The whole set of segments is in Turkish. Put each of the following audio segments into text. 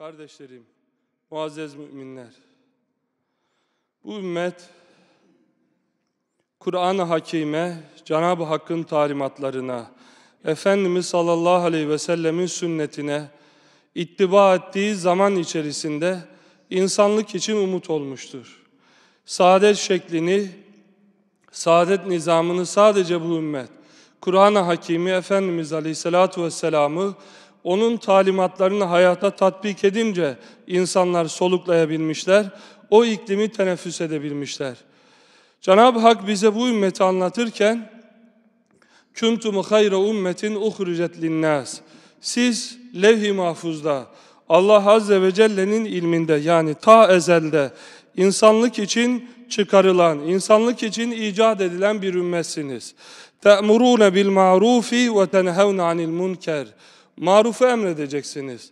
Kardeşlerim, muazzez müminler, bu ümmet Kur'an-ı Hakîm'e, Cenab-ı Hakk'ın talimatlarına, Efendimiz sallallahu aleyhi ve sellemin sünnetine ittiba ettiği zaman içerisinde insanlık için umut olmuştur. Saadet şeklini, saadet nizamını sadece bu ümmet, Kur'an-ı Hakîm'i, Efendimiz aleyhissalatu vesselam'ı, onun talimatlarını hayata tatbik edince insanlar soluklayabilmişler, o iklimi teneffüs edebilmişler. Cenab-ı Hak bize bu ümmeti anlatırken "Kuntum hayra ummetin uhricet linnâs." Siz levh-i mahfuzda, Allah Azze ve Celle'nin ilminde, yani ta ezelde insanlık için çıkarılan, insanlık için icat edilen bir ümmetsiniz. تَأْمُرُونَ بِالْمَعْرُوفِ وَتَنْهَوْنَ عَنِ الْمُنْكَرِ. Marufu emredeceksiniz.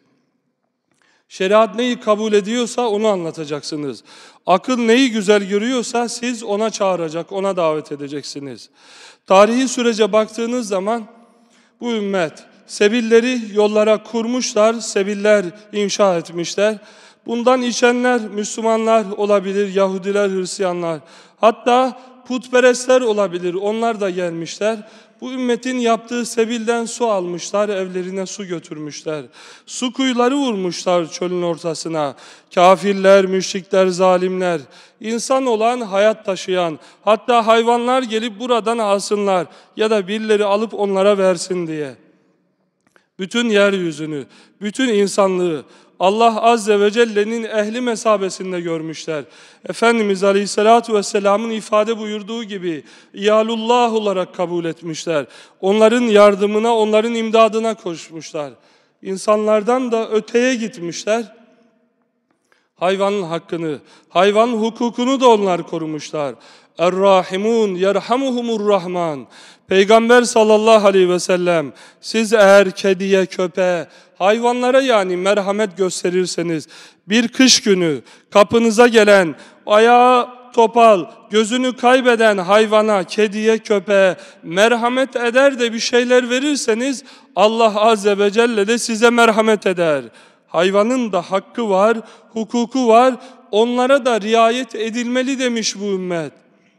Şeriat neyi kabul ediyorsa onu anlatacaksınız. Akıl neyi güzel görüyorsa siz ona çağıracak, ona davet edeceksiniz. Tarihi sürece baktığınız zaman bu ümmet sebilleri yollara kurmuşlar, sebiller inşa etmişler. Bundan içenler Müslümanlar olabilir, Yahudiler, Hristiyanlar, hatta putperestler olabilir, onlar da gelmişler. Bu ümmetin yaptığı sebilden su almışlar, evlerine su götürmüşler. Su kuyuları vurmuşlar çölün ortasına. Kafirler, müşrikler, zalimler, insan olan, hayat taşıyan, hatta hayvanlar gelip buradan alsınlar ya da birileri alıp onlara versin diye. Bütün yeryüzünü, bütün insanlığı Allah Azze ve Celle'nin ehli mesabesinde görmüşler. Efendimiz Aleyhisselatü Vesselam'ın ifade buyurduğu gibi İyalullah olarak kabul etmişler. Onların yardımına, onların imdadına koşmuşlar. İnsanlardan da öteye gitmişler. Hayvanın hakkını, hayvan hukukunu da onlar korumuşlar. Er-Rahimun yerhamuhumur-Rahman. Peygamber sallallahu aleyhi ve sellem, siz eğer kediye, köpeğe, hayvanlara yani merhamet gösterirseniz, bir kış günü kapınıza gelen, ayağı topal, gözünü kaybeden hayvana, kediye, köpeğe merhamet eder de bir şeyler verirseniz, Allah Azze ve Celle de size merhamet eder. Hayvanın da hakkı var, hukuku var, onlara da riayet edilmeli demiş bu ümmet.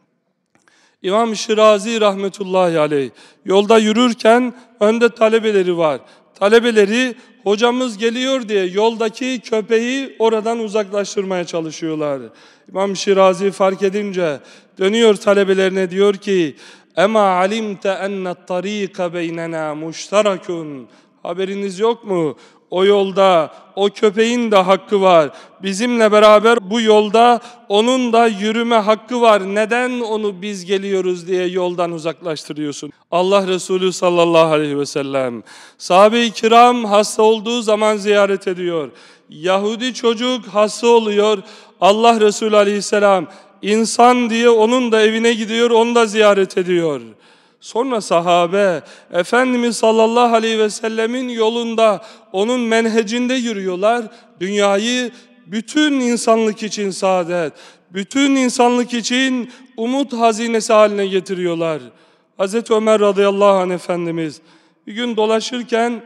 İmam Şirazi rahmetullahi aleyh yolda yürürken önde talebeleri var. Talebeleri hocamız geliyor diye yoldaki köpeği oradan uzaklaştırmaya çalışıyorlar. İmam Şirazi fark edince dönüyor talebelerine, diyor ki "Ema alimte enne't tarika beynena muşterakun." Haberiniz yok mu? O yolda o köpeğin de hakkı var. Bizimle beraber bu yolda onun da yürüme hakkı var. Neden onu biz geliyoruz diye yoldan uzaklaştırıyorsun? Allah Resulü sallallahu aleyhi ve sellem sahabe-i kiram hasta olduğu zaman ziyaret ediyor. Yahudi çocuk hasta oluyor. Allah Resulü aleyhisselam insan diye onun da evine gidiyor, onu da ziyaret ediyor. Sonra sahabe, Efendimiz sallallahu aleyhi ve sellemin yolunda, onun menhecinde yürüyorlar. Dünyayı bütün insanlık için saadet, bütün insanlık için umut hazinesi haline getiriyorlar. Hazreti Ömer radıyallahu anh Efendimiz bir gün dolaşırken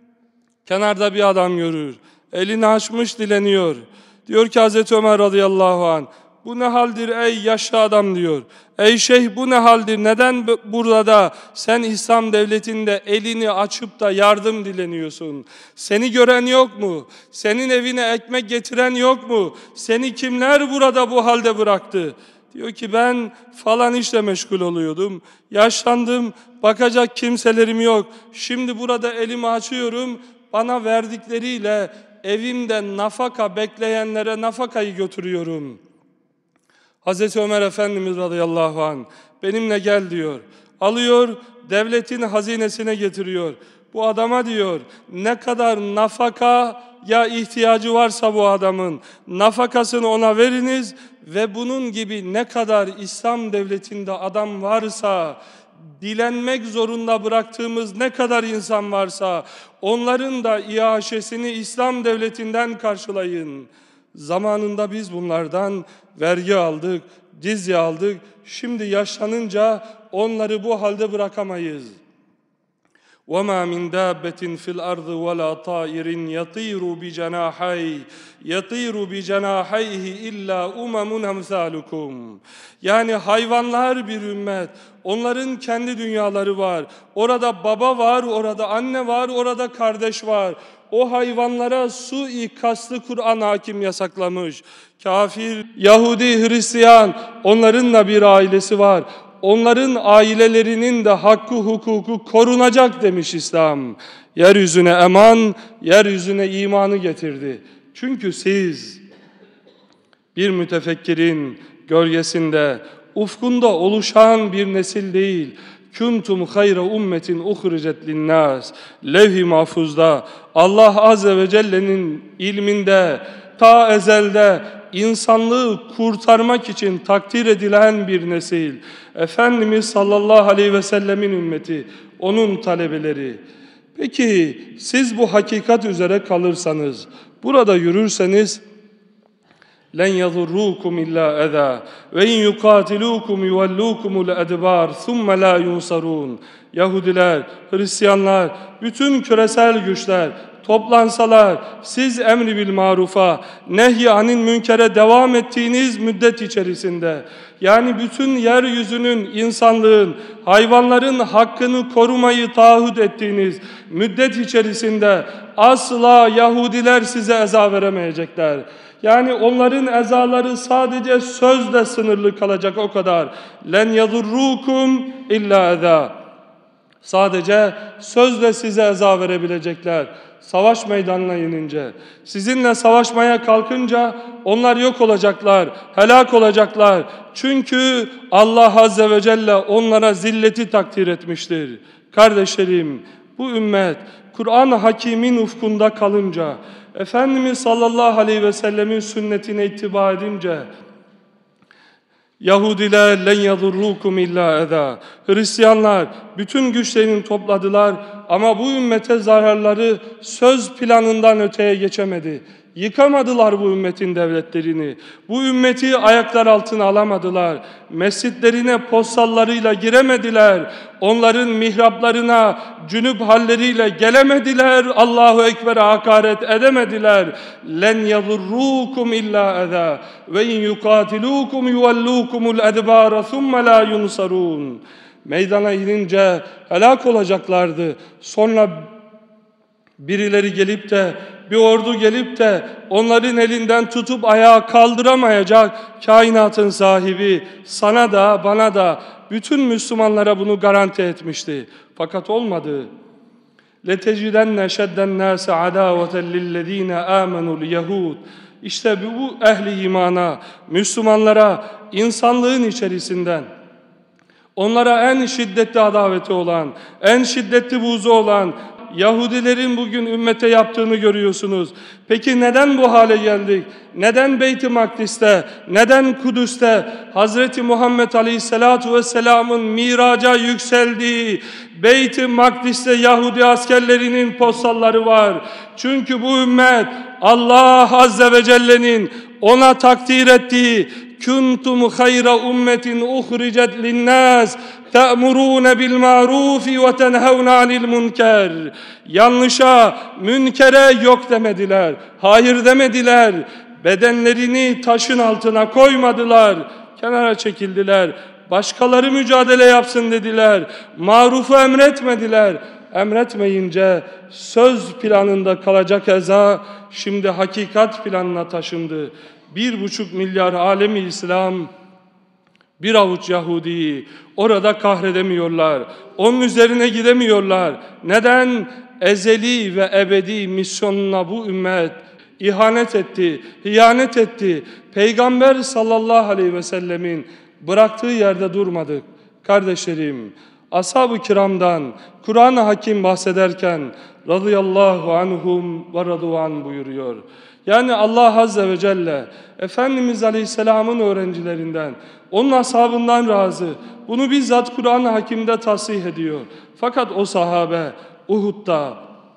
kenarda bir adam görür. Elini açmış dileniyor. Diyor ki Hazreti Ömer radıyallahu anh, "Bu ne haldir ey yaşlı adam?" diyor. "Ey şeyh, bu ne haldir? Neden burada sen İslam devletinde elini açıp da yardım dileniyorsun? Seni gören yok mu? Senin evine ekmek getiren yok mu? Seni kimler burada bu halde bıraktı?" Diyor ki ben falan işle meşgul oluyordum. Yaşlandım, bakacak kimselerim yok. Şimdi burada elimi açıyorum, bana verdikleriyle evimde nafaka bekleyenlere nafakayı götürüyorum. Hazreti Ömer Efendimiz radıyallahu anh benimle gel diyor. Alıyor, devletin hazinesine getiriyor. Bu adama diyor ne kadar nafakaya ihtiyacı varsa bu adamın nafakasını ona veriniz ve bunun gibi ne kadar İslam devletinde adam varsa, dilenmek zorunda bıraktığımız ne kadar insan varsa onların da iaşesini İslam devletinden karşılayın. Zamanında biz bunlardan vergi aldık, cizye aldık. Şimdi yaşlanınca onları bu halde bırakamayız. وَمَا مِنْ دَابَّةٍ فِي الْأَرْضِ وَلَا طَائِرٍ يَطِيرُ بِجَنَاحَيْهِ إِلَّا أُمَمٌ أَمْثَالُكُمْ. Yani hayvanlar bir ümmet. Onların kendi dünyaları var. Orada baba var, orada anne var, orada kardeş var. O hayvanlara suikastı Kur'an hakim yasaklamış. Kafir, Yahudi, Hristiyan, onların da bir ailesi var. Onların ailelerinin de hakkı, hukuku korunacak demiş İslam. Yeryüzüne eman, yeryüzüne imanı getirdi. Çünkü siz bir mütefekkirin gölgesinde, ufkunda oluşan bir nesil değil, kuntum hayra ummetin uhricet linnas. Levh-i mahfuzda Allah Azze ve Celle'nin ilminde, ta ezelde insanlığı kurtarmak için takdir edilen bir nesil. Efendimiz sallallahu aleyhi ve sellemin ümmeti, onun talebeleri. Peki siz bu hakikat üzere kalırsanız, burada yürürseniz, لَنْ يَضُرُّوكُمْ إِلَّا أَذَى وَاِنْ يُقَاتِلُوكُمْ يُوَلُّوكُمُ الْأَدْبَارِ ثُمَّ لَا يُنْصَرُونَ. Yahudiler, Hristiyanlar, bütün küresel güçler toplansalar, siz emri bil marufa, nehy anil münkere devam ettiğiniz müddet içerisinde, yani bütün yeryüzünün, insanlığın, hayvanların hakkını korumayı taahhüt ettiğiniz müddet içerisinde asla Yahudiler size eza veremeyecekler. Yani onların ezaları sadece sözle sınırlı kalacak, o kadar. لَنْ يَضُرُّوكُمْ اِلَّا اَذَا. Sadece sözle size eza verebilecekler. Savaş meydanına inince, sizinle savaşmaya kalkınca onlar yok olacaklar, helak olacaklar. Çünkü Allah Azze ve Celle onlara zilleti takdir etmiştir. Kardeşlerim, bu ümmet Kur'an-ı Hakîm'in ufkunda kalınca, Efendimiz sallallahu aleyhi ve sellemin sünnetine ittiba edince, Yahudiler لَنْ يَضُرُّوكُمْ اِلَّا اَذَا. Hristiyanlar bütün güçlerini topladılar ama bu ümmete zararları söz planından öteye geçemedi. Yıkamadılar bu ümmetin devletlerini. Bu ümmeti ayaklar altına alamadılar. Mescitlerine postallarıyla giremediler. Onların mihraplarına cünüp halleriyle gelemediler. Allahu Ekber'e hakaret edemediler. لَنْ يَضُرُّوكُمْ اِلَّا اَذَا وَاِنْ يُقَاتِلُوكُمْ يُوَلُّوكُمُ الْاَدْبَارَ ثُمَّ لَا يُنْصَرُونَ. Meydana inince helak olacaklardı. Sonra birileri gelip de, bir ordu gelip de onların elinden tutup ayağa kaldıramayacak. Kainatın sahibi sana da bana da bütün Müslümanlara bunu garanti etmişti. Fakat olmadı. لَتَجِدَنَّ شَدَّ النَّاسَ عَدَاوَةً لِلَّذ۪ينَ آمَنُوا الْيَهُودِ. İşte bu ehli imana, Müslümanlara insanlığın içerisinden, onlara en şiddetli adaveti olan, en şiddetli buğzu olan Yahudilerin bugün ümmete yaptığını görüyorsunuz. Peki neden bu hale geldik? Neden Beyt-i Makdis'te, neden Kudüs'te Hazreti Muhammed Aleyhisselatu Vesselam'ın miraca yükseldiği Beyt-i Makdis'te Yahudi askerlerinin postalları var? Çünkü bu ümmet Allah Azze ve Celle'nin ona takdir ettiği kuntum hayra ummetin uhricet linnâs te'murûne bil ma'rufi ve tenhevne anil münker. Yanlışa, münkere yok demediler, hayır demediler. Bedenlerini taşın altına koymadılar, kenara çekildiler. Başkaları mücadele yapsın dediler. Marufu emretmediler. Emretmeyince söz planında kalacak eza şimdi hakikat planına taşındı. 1,5 milyar alemi İslam, bir avuç Yahudi'yi orada kahredemiyorlar. Onun üzerine gidemiyorlar. Neden? Ezeli ve ebedi misyonuna bu ümmet ihanet etti, hıyanet etti. Peygamber sallallahu aleyhi ve sellemin bıraktığı yerde durmadık. Kardeşlerim, ashab-ı kiramdan Kur'an-ı Hakim bahsederken radıyallahu anhum ve raduan buyuruyor. Yani Allah Azze ve Celle Efendimiz Aleyhisselam'ın öğrencilerinden, onun ashabından razı. Bunu bizzat Kur'an-ı Hakim'de tasih ediyor. Fakat o sahabe Uhud'da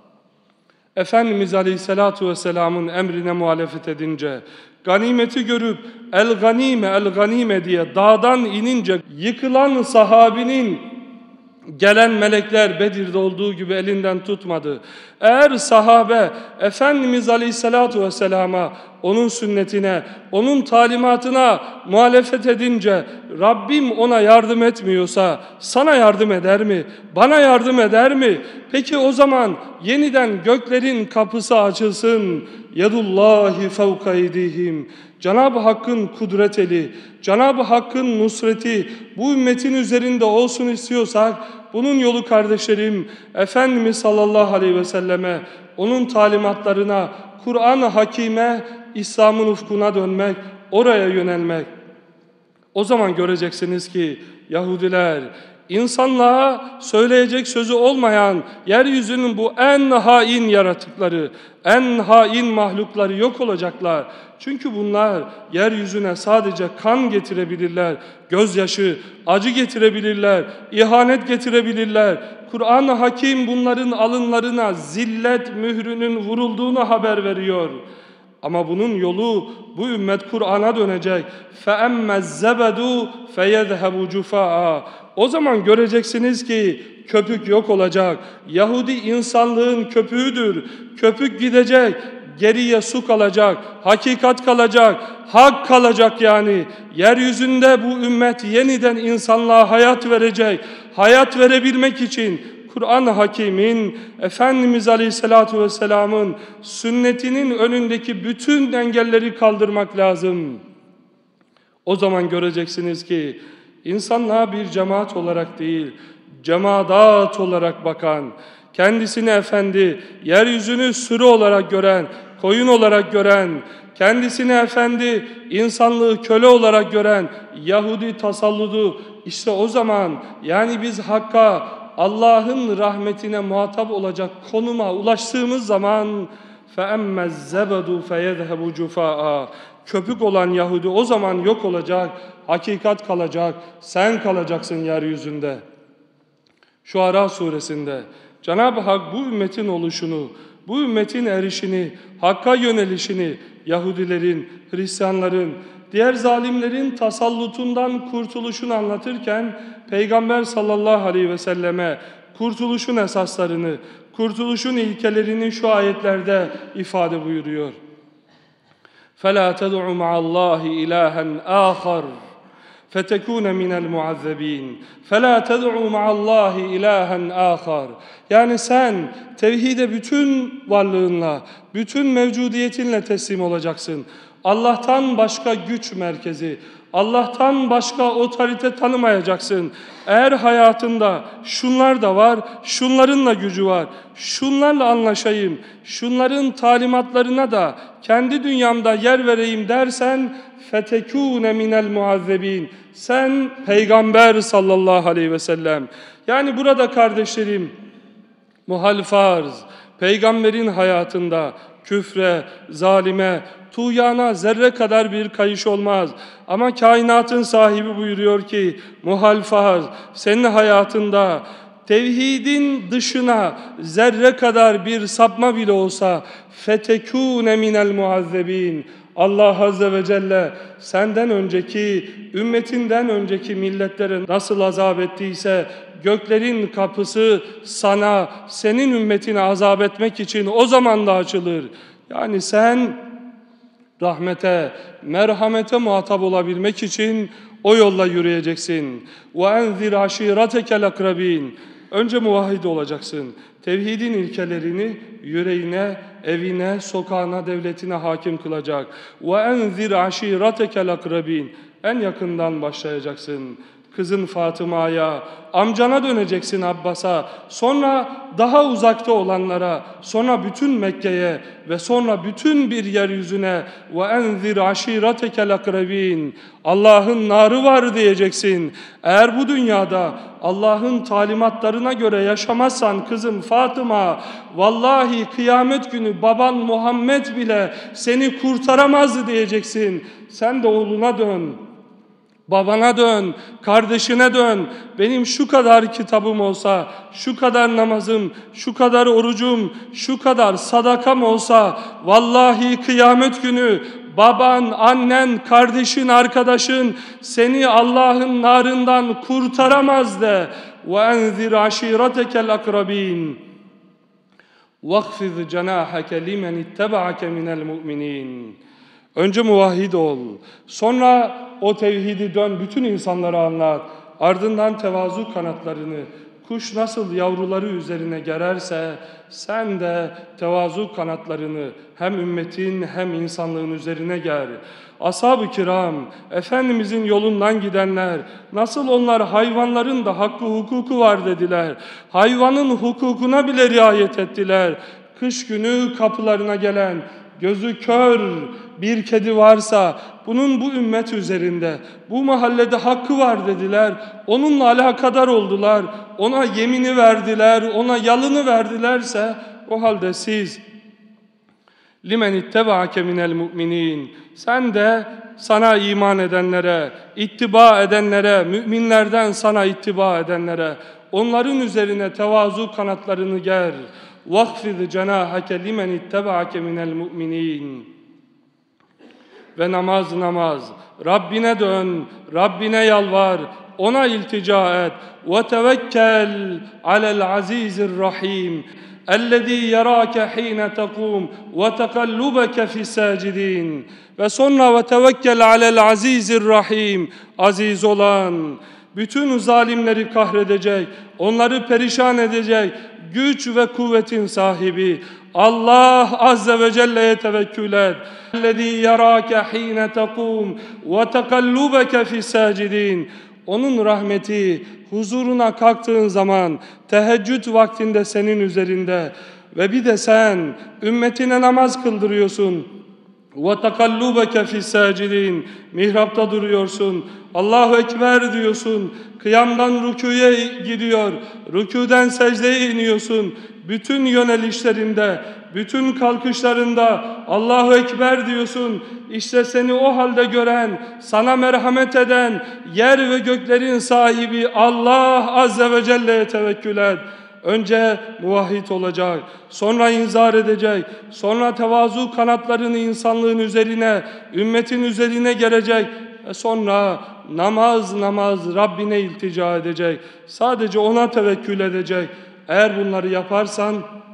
Efendimiz Aleyhisselatu Vesselam'ın emrine muhalefet edince, ganimeti görüp el ganime diye dağdan inince yıkılan sahabinin Gelen melekler Bedir'de olduğu gibi elinden tutmadı. Eğer sahabe Efendimiz Aleyhisselatü Vesselam'a, onun sünnetine, onun talimatına muhalefet edince Rabbim ona yardım etmiyorsa sana yardım eder mi? Bana yardım eder mi? Peki o zaman yeniden göklerin kapısı açılsın. Yedullahi fevka eydihim. Cenab-ı Hakk'ın kudret eli, Cenab-ı Hakk'ın nusreti bu ümmetin üzerinde olsun istiyorsak, bunun yolu kardeşlerim, Efendimiz sallallahu aleyhi ve selleme, onun talimatlarına, Kur'an-ı Hakîm'e, İslam'ın ufkuna dönmek, oraya yönelmek. O zaman göreceksiniz ki Yahudiler, insanlığa söyleyecek sözü olmayan yeryüzünün bu en hain yaratıkları, en hain mahlukları yok olacaklar. Çünkü bunlar yeryüzüne sadece kan getirebilirler, gözyaşı, acı getirebilirler, ihanet getirebilirler. Kur'an-ı Hakim bunların alınlarına zillet mührünün vurulduğunu haber veriyor. Ama bunun yolu, bu ümmet Kur'an'a dönecek. فَاَمَّ الزَّبَدُ فَيَذْهَبُ جُفَاءً. O zaman göreceksiniz ki köpük yok olacak. Yahudi insanlığın köpüğüdür. Köpük gidecek, geriye su kalacak, hakikat kalacak, hak kalacak yani. Yeryüzünde bu ümmet yeniden insanlığa hayat verecek. Hayat verebilmek için Kur'an-ı Hakîm'in, Efendimiz Aleyhisselatü Vesselam'ın sünnetinin önündeki bütün engelleri kaldırmak lazım. O zaman göreceksiniz ki insanlığa bir cemaat olarak değil, cemaat olarak bakan, kendisini efendi, yeryüzünü sürü olarak gören, koyun olarak gören, kendisini efendi, insanlığı köle olarak gören Yahudi tasalludu, işte o zaman yani biz Hakk'a, Allah'ın rahmetine muhatap olacak konuma ulaştığımız zaman فَاَمَّ الزَّبَدُ فَيَذْهَبُ جُفَاءً. Köpük olan Yahudi o zaman yok olacak, hakikat kalacak, sen kalacaksın yeryüzünde. Şuara suresinde Cenab-ı Hak bu ümmetin oluşunu, bu ümmetin erişini, Hakk'a yönelişini, Yahudilerin, Hristiyanların, diğer zalimlerin tasallutundan kurtuluşunu anlatırken Peygamber sallallahu aleyhi ve selleme kurtuluşun esaslarını, kurtuluşun ilkelerini şu ayetlerde ifade buyuruyor. فَلَا تَدْعُ مَعَ اللّٰهِ إِلَٰهًا آخَرٍ فَتَكُونَ مِنَ الْمُعَذَّبِينَ فَلَا تَدْعُ مَعَ اللّٰهِ إِلَٰهًا آخَرٍ. Yani sen tevhide bütün varlığınla, bütün mevcudiyetinle teslim olacaksın. Allah'tan başka güç merkezi, Allah'tan başka otorite tanımayacaksın. Eğer hayatında şunlar da var, şunların da gücü var, şunlarla anlaşayım, şunların talimatlarına da kendi dünyamda yer vereyim dersen fetekûne minel muazzebîn. Sen Peygamber sallallahu aleyhi ve sellem. Yani burada kardeşlerim, muhal farz, Peygamberin hayatında küfre, zalime, tuğyana zerre kadar bir kayış olmaz. Ama kainatın sahibi buyuruyor ki, muhal farz, senin hayatında tevhidin dışına zerre kadar bir sapma bile olsa fetekûne minel muazzebîn. Allah Azze ve Celle senden önceki, ümmetinden önceki milletlere nasıl azap ettiyse göklerin kapısı sana, senin ümmetine azap etmek için o zaman da açılır. Yani sen rahmete, merhamete muhatap olabilmek için o yolla yürüyeceksin. وَاَنْذِرْ عَشِيرَتَكَ الْاَقْرَب۪ينَ. Önce muvahhid olacaksın. Tevhidin ilkelerini yüreğine, evine, sokağına, devletine hakim kılacak. وَاَنْذِرْ عَشِيرَتَكَ الْاَقْرَب۪ينَ. En yakından başlayacaksın. Kızın Fatıma'ya, amcana döneceksin Abbas'a, sonra daha uzakta olanlara, sonra bütün Mekke'ye ve sonra bütün bir yeryüzüne وَاَنْذِرْ عَشِيرَتَكَ الْاَقْرَب۪ينَ. Allah'ın narı var diyeceksin. Eğer bu dünyada Allah'ın talimatlarına göre yaşamazsan kızım Fatıma, vallahi kıyamet günü baban Muhammed bile seni kurtaramazdı diyeceksin. Sen de oğluna dön. Babana dön, kardeşine dön. Benim şu kadar kitabım olsa, şu kadar namazım, şu kadar orucum, şu kadar sadakam olsa, vallahi kıyamet günü baban, annen, kardeşin, arkadaşın seni Allah'ın narından kurtaramaz de. وأنذر عشيرتك الأقربين وَاخْفِضْ جَنَاحَكَ لِمَنِ اتَّبَعَكَ مِنَ الْمُؤْمِنِينَ. Önce muvahhid ol. Sonra o tevhidi dön, bütün insanlara anlat. Ardından tevazu kanatlarını, kuş nasıl yavruları üzerine gererse, sen de tevazu kanatlarını hem ümmetin hem insanlığın üzerine ger. Ashab-ı kiram, Efendimizin yolundan gidenler, nasıl onlar hayvanların da hakkı hukuku var dediler. Hayvanın hukukuna bile riayet ettiler. Kış günü kapılarına gelen, gözü kör bir kedi varsa bunun bu ümmet üzerinde, bu mahallede hakkı var dediler. Onunla alakadar oldular. Ona yemini verdiler, ona yalını verdilerse o halde siz limen ittebaake minel mu'minin, sen de sana iman edenlere, ittiba edenlere, müminlerden sana ittiba edenlere, onların üzerine tevazu kanatlarını ger. وَاخْفِضْ جَنَاحَكَ لِمَنِ اتَّبَعَكَ مِنَ الْمُؤْمِنِينَ. Ve namaz, Rabbine dön, Rabbine yalvar, ona iltica et. وَتَوَكَّلْ عَلَى الْعَزِيزِ الرَّحِيمِ اَلَّذ۪ي يَرَاكَ حِينَ تَقُومُ وَتَقَلُّبَكَ فِي السَّاجِد۪ينَ. Ve sonra وَتَوَكَّلْ عَلَى الْعَز۪يزِ الرَّحِيمِ, aziz olan, bütün zalimleri kahredecek, onları perişan edecek, güç ve kuvvetin sahibi Allah Azze ve Celle'ye tevekkül et. اَلَّذ۪ي يَرَاكَ حِينَ تَقُومُ وَتَقَلُّبَكَ فِي السَّاجِد۪ينَ. Onun rahmeti huzuruna kalktığın zaman teheccüd vaktinde senin üzerinde ve bir de sen ümmetine namaz kıldırıyorsun. وَتَقَلُّبَكَ فِي السَّاجِد۪ينَ. Mihrapta duruyorsun. Allahu Ekber diyorsun. Kıyamdan rükûya gidiyor. Rükûden secdeye iniyorsun. Bütün yönelişlerinde, bütün kalkışlarında Allahu Ekber diyorsun. İşte seni o halde gören, sana merhamet eden, yer ve göklerin sahibi Allah Azze ve Celle'ye tevekkül et. Önce muvahhid olacak, sonra inzar edecek, sonra tevazu kanatlarını insanlığın üzerine, ümmetin üzerine gelecek ve sonra namaz Rabbine iltica edecek. Sadece ona tevekkül edecek. Eğer bunları yaparsan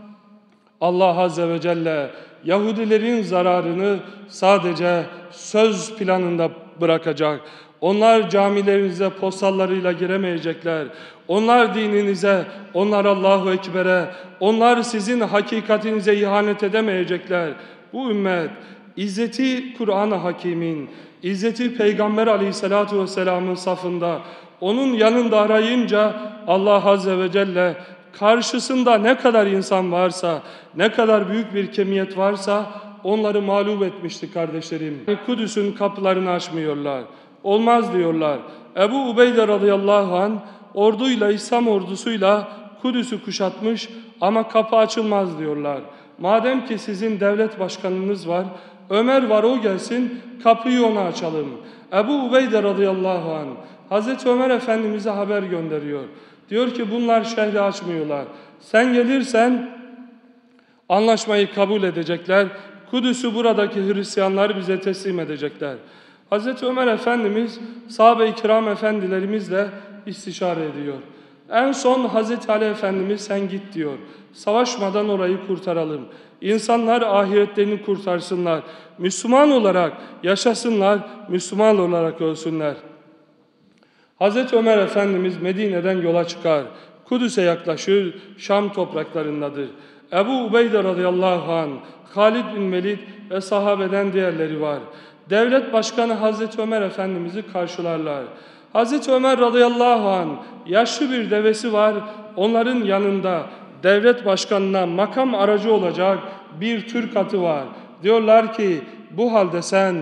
Allah Azze ve Celle Yahudilerin zararını sadece söz planında bırakacak. Onlar camilerinize postallarıyla giremeyecekler. Onlar dininize, onlar Allahu Ekber'e, onlar sizin hakikatinize ihanet edemeyecekler. Bu ümmet İzzeti Kur'an-ı Hakîm'in, İzzeti Peygamber Aleyhisselatü Vesselam'ın safında, onun yanında arayınca Allah Azze ve Celle karşısında ne kadar insan varsa, ne kadar büyük bir kemiyet varsa onları mağlup etmişti kardeşlerim. Kudüs'ün kapılarını açmıyorlar. Olmaz diyorlar. Ebu Ubeyde radıyallahu anh orduyla, İslam ordusuyla Kudüs'ü kuşatmış ama kapı açılmaz diyorlar. Madem ki sizin devlet başkanınız var, Ömer var, o gelsin, kapıyı ona açalım. Ebu Ubeyde radıyallahu anh Hazreti Ömer Efendimiz'e haber gönderiyor. Diyor ki bunlar şehri açmıyorlar. Sen gelirsen anlaşmayı kabul edecekler. Kudüs'ü buradaki Hristiyanlar bize teslim edecekler. Hazreti Ömer Efendimiz sahabe-i kiram efendilerimizle istişare ediyor. En son Hazreti Ali Efendimiz sen git diyor. Savaşmadan orayı kurtaralım. İnsanlar ahiretlerini kurtarsınlar. Müslüman olarak yaşasınlar, Müslüman olarak ölsünler. Hazreti Ömer Efendimiz Medine'den yola çıkar. Kudüs'e yaklaşır, Şam topraklarındadır. Ebu Ubeyde radıyallahu anh, Halid bin Velid ve sahabeden diğerleri var. Devlet başkanı Hazreti Ömer Efendimiz'i karşılarlar. Hazreti Ömer radıyallahu anh yaşlı bir devesi var. Onların yanında devlet başkanına makam aracı olacak bir Türk atı var. Diyorlar ki bu halde sen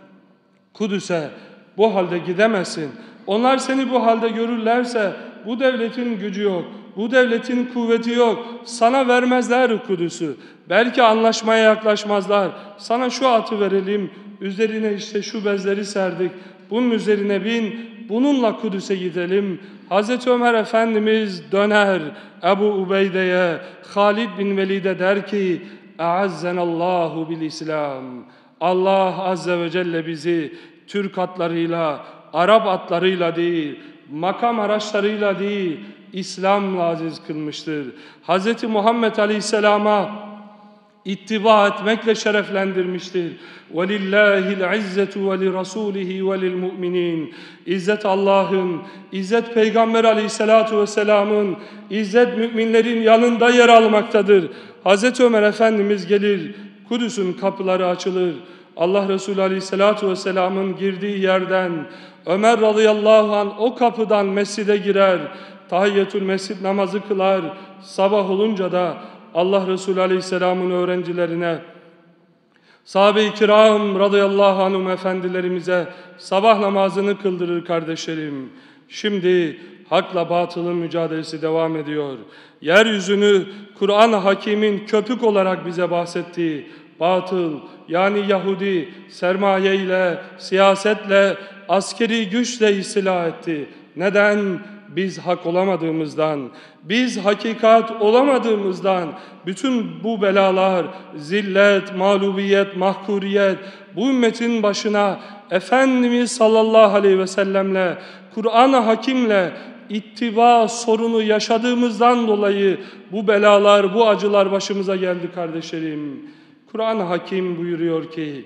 Kudüs'e bu halde gidemezsin. Onlar seni bu halde görürlerse bu devletin gücü yok, bu devletin kuvveti yok. Sana vermezler Kudüs'ü. Belki anlaşmaya yaklaşmazlar. Sana şu atı verelim, üzerine işte şu bezleri serdik. Bunun üzerine bin, bununla Kudüs'e gidelim. Hazreti Ömer Efendimiz döner Ebu Ubeyde'ye, Halid bin Velid'e der ki Eazzenallahu bil İslam. Allah Azze ve Celle bizi Türk atlarıyla, Arap atlarıyla değil, makam araçlarıyla değil, İslam'la aziz kılmıştır. Hz. Muhammed Aleyhisselam'a ittiba etmekle şereflendirmiştir. وَلِلَّهِ الْعِزَّةُ وَلِرَسُولِهِ وَلِلْمُؤْمِنِينَ. İzzet Allah'ın, izzet Peygamber Aleyhisselatu Vesselam'ın, izzet müminlerin yanında yer almaktadır. Hz. Ömer Efendimiz gelir, Kudüs'ün kapıları açılır. Allah Resulü Aleyhisselatu Vesselam'ın girdiği yerden Ömer radıyallahu anh o kapıdan mescide girer, tahiyyetül mescid namazı kılar. Sabah olunca da Allah Resulü Aleyhisselam'ın öğrencilerine, sahabe-i kiram radıyallahu anhum efendilerimize sabah namazını kıldırır kardeşlerim. Şimdi hakla batılın mücadelesi devam ediyor. Yeryüzünü Kur'an-ı Hakîm'in köpük olarak bize bahsettiği batıl, yani Yahudi sermaye ile, siyasetle, askeri güçle istila etti. Neden? Biz hak olamadığımızdan, biz hakikat olamadığımızdan bütün bu belalar, zillet, mağlubiyet, mahkuriyet bu ümmetin başına Efendimiz sallallahu aleyhi ve sellemle, Kur'an-ı Hakim'le ittiba sorunu yaşadığımızdan dolayı bu belalar, bu acılar başımıza geldi kardeşlerim. Kur'an-ı Hakim buyuruyor ki: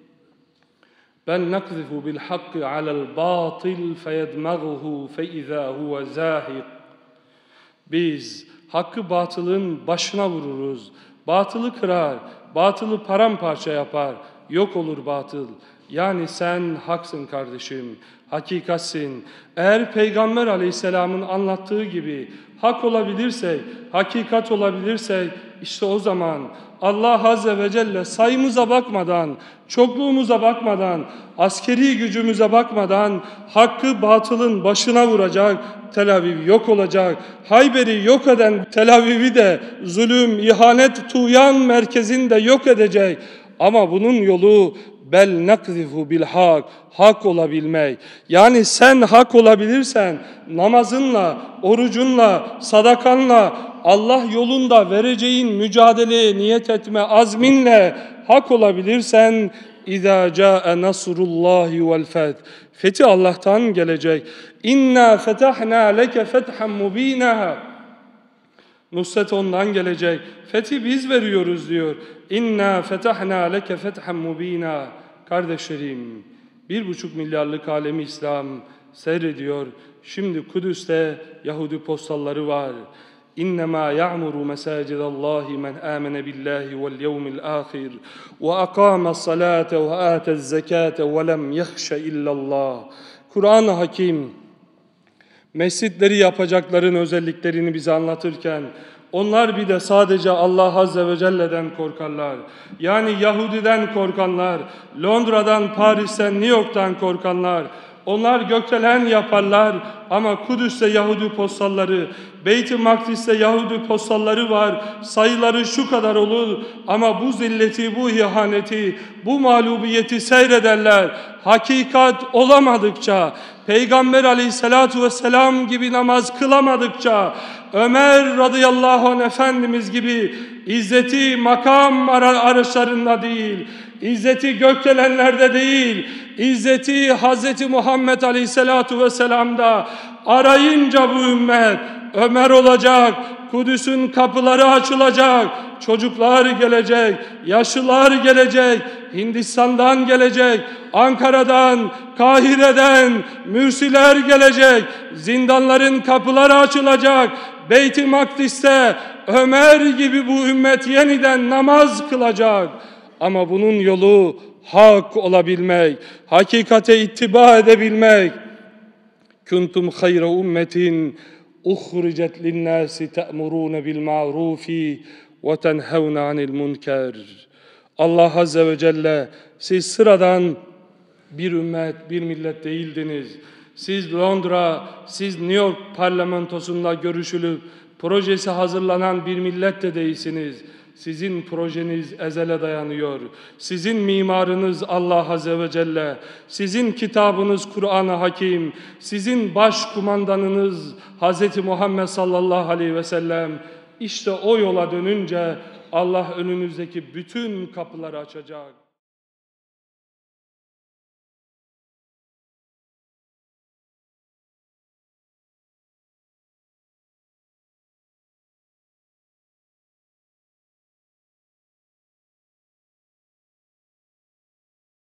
"Ben nakzifu bil hakki alel batil feyedmaghuhu feiza huve zahik." Biz hakkı batılın başına vururuz. Batılı kırar, batılı paramparça yapar. Yok olur batıl. Yani sen haksın kardeşim, hakikatsin. Eğer Peygamber Aleyhisselam'ın anlattığı gibi hak olabilirsek, hakikat olabilirsek, işte o zaman Allah Azze ve Celle sayımıza bakmadan, çokluğumuza bakmadan, askeri gücümüze bakmadan hakkı batılın başına vuracak, Tel Aviv yok olacak. Hayber'i yok eden Tel Aviv'i de zulüm, ihanet, tuğyan merkezinde yok edecek. Ama bunun yolu bel nakzifu bil hak, hak olabilmek. Yani sen hak olabilirsen namazınla, orucunla, sadakanla, Allah yolunda vereceğin mücadeleye niyet etme azminle hak olabilirsen İzâ câe nasrullâhi vel feth. Fethi Allah'tan gelecek. İnna fetahnâ leke fethen mubînâ. Nusret ondan gelecek. Fethi biz veriyoruz diyor. İnna fetahnâ leke fethen mubînâ. Kardeşlerim, 1,5 milyarlık alemi İslam seyrediyor. Şimdi Kudüs'te Yahudi postalları var. İnnemâ ya'muru mesâcidallahi men âmene billahi vel yevmil âhir ve akâmes salâte ve âtez zekâte ve lem yehşe illallah. Kur'an-ı Hakim mescitleri yapacakların özelliklerini bize anlatırken onlar bir de sadece Allah Azze ve Celle'den korkarlar. Yani Yahudiden korkanlar, Londra'dan, Paris'ten, New York'tan korkanlar. Onlar gökdelen yaparlar ama Kudüs'te Yahudi postalları, Beyt-i Makdis'te Yahudi postalları var. Sayıları şu kadar olur ama bu zilleti, bu ihaneti, bu mağlubiyeti seyrederler. Hakikat olamadıkça, Peygamber Aleyhisselatu Vesselam gibi namaz kılamadıkça, Ömer radıyallahu anh Efendimiz gibi izzeti makam araçlarında değil, İzzeti gökdelenlerde değil, İzzeti Hz. Muhammed Aleyhisselatu Vesselam'da arayınca bu ümmet Ömer olacak, Kudüs'ün kapıları açılacak, çocuklar gelecek, yaşlılar gelecek, Hindistan'dan gelecek, Ankara'dan, Kahire'den mürsiler gelecek, zindanların kapıları açılacak, Beyt-i Makdis'te Ömer gibi bu ümmet yeniden namaz kılacak. Ama bunun yolu hak olabilmek, hakikate ittiba edebilmek. Kuntum hayra ummetin uhricet linnâsi te'murûne bil ma'rufi ve tenhevne anil münker. Allah Azze ve Celle, siz sıradan bir ümmet, bir millet değildiniz. Siz Londra, siz New York parlamentosunda görüşülüp projesi hazırlanan bir millet de değilsiniz. Sizin projeniz ezele dayanıyor. Sizin mimarınız Allah Azze ve Celle. Sizin kitabınız Kur'an-ı Hakim. Sizin başkumandanınız Hz. Muhammed sallallahu aleyhi ve sellem. İşte o yola dönünce Allah önünüzdeki bütün kapıları açacak.